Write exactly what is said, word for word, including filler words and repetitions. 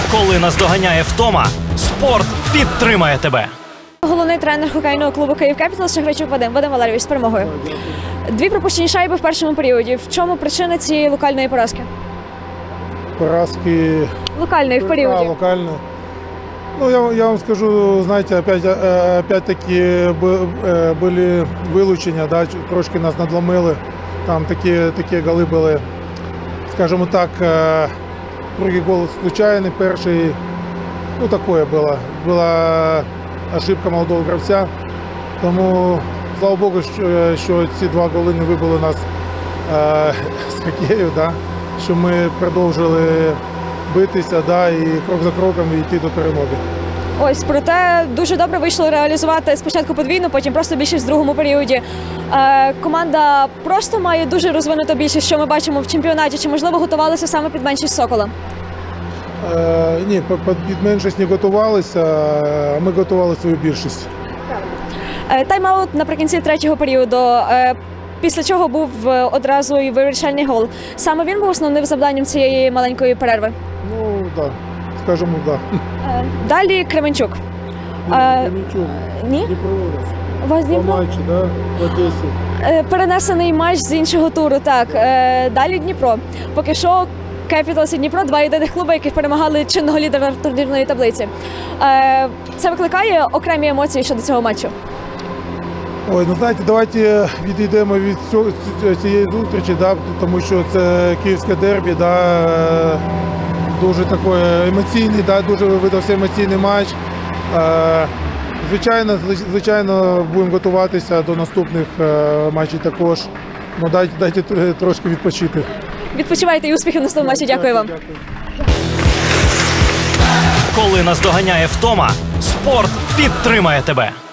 Коли наздоганяє втома, спорт підтримає тебе. Головний тренер хокейного клубу «Київ Кепіталс» Шахрайчук Вадим. Вадим Валерійович, з перемогою. Дві пропущені шайби в першому періоді. В чому причина цієї локальної поразки? Поразки... Локальної в періоді. Да, локально. Ну, я, я вам скажу, знаете, опять, опять-таки были вилучення, да, трошки нас надломили. Там такі, такі голи були, скажімо так, другий гол случайний, перший, ну, такое було. Була ошибка молодого гравця. Тому, слава Богу, що, що ці два голи не вибили нас е, з хокею, да, що ми продовжили битися, да, і крок за кроком йти до перемоги. Ось, проте дуже добре вийшло реалізувати спочатку подвійну, потім просто більшість в другому періоді. Е, команда просто має дуже розвинуту більшість, що ми бачимо в чемпіонаті. Чи, можливо, готувалися саме під меншість «Сокола»? Е, ні, під меншість не готувалися, а ми готували свою більшість. Е, тайм-аут наприкінці третього періоду, е, після чого був одразу і вирішальний гол. Саме він був основним завданням цієї маленької перерви? Ну, так, да, скажімо, так. Да. Е, далі Кременчук. Кременчук, ні? Дніпроводець. Вас Дніпро? По матчі, да, в Одесі. Е, перенесений матч з іншого туру, так. Е, далі Дніпро. Поки що Кепіталс і Дніпро – два єдиних клуби, яких перемагали чинного лідера турнірної таблиці. Е, це викликає окремі емоції щодо цього матчу? Ой, ну знаєте, давайте відійдемо від цієї зустрічі, да, тому що це київське дербі, да, дуже такий емоційний, да, дуже видався емоційний матч. Звичайно, звичайно, будемо готуватися до наступних матчів також. Ну, дайте, дайте трошки відпочити. Відпочивайте і успіхів в наступному матчі. Дякую вам. Коли наздоганяє втома, спорт підтримає тебе.